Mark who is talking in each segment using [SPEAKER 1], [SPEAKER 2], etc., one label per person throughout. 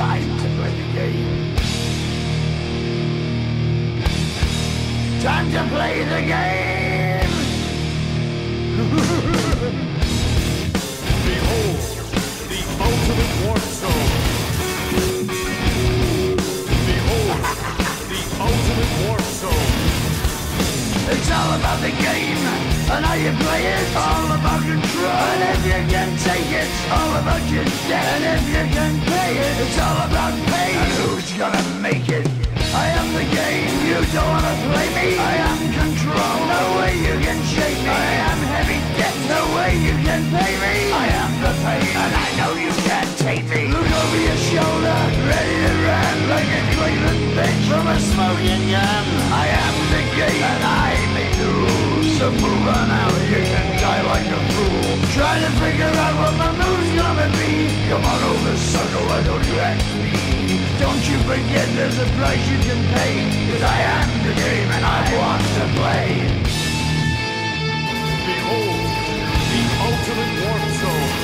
[SPEAKER 1] Time to play the game. Time to play the game.
[SPEAKER 2] Behold, the ultimate warp zone. Behold, the ultimate warp zone.
[SPEAKER 1] It's all about the game, and how you play it. All about control, and if you can take it. All about your debt, and if you can pay it. It's all about pain, and who's gonna make it? I am the game, you don't wanna play me. I am control, no way you can shake me. I am heavy debt, no way you can pay me. I am the pain, and I know you can't take me. Look over your shoulder, ready to run like a Cleveland bitch from a smoking gun. I am the game, and I make the rules. So move on out, you can die like a fool. Trying to figure out what my move's gonna be. Come on over, sucker, why don't you ask me? Don't you forget there's a price you can pay. Cause I am the game and I want to play.
[SPEAKER 2] Behold, the ultimate warp zone.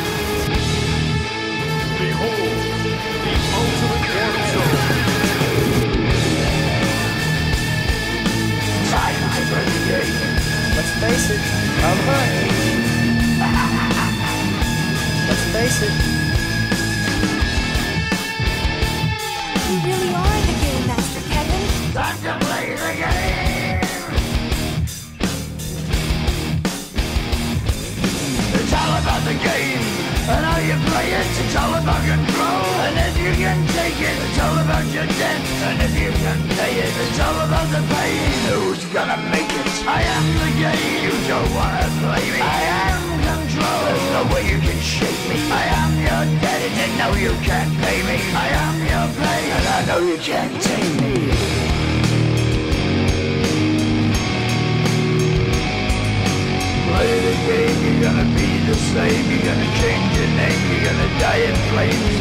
[SPEAKER 2] Behold, the ultimate warp zone.
[SPEAKER 1] Time to play the game.
[SPEAKER 3] Let's face it, I'm hot. Let's face it.
[SPEAKER 4] You really are the Game Master, Kevin.
[SPEAKER 1] Time to play the game. It's all about the game and how you play it. It's all about control, and if you can take it. It's all about your debt, and if you can pay it. It's all about the pain. Who's gonna make it? I am the game. You don't wanna play me. I am control. There's no way you can shake me. I am your debt, and you know you can't pay me. I am your pain, and I know you can't take me. Play the game, you're gonna be the same. You're gonna change your name, you're gonna die in flames.